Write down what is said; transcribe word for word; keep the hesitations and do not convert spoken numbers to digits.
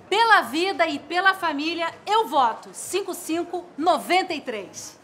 Pela vida e pela família, eu voto cinco cinco noventa e três.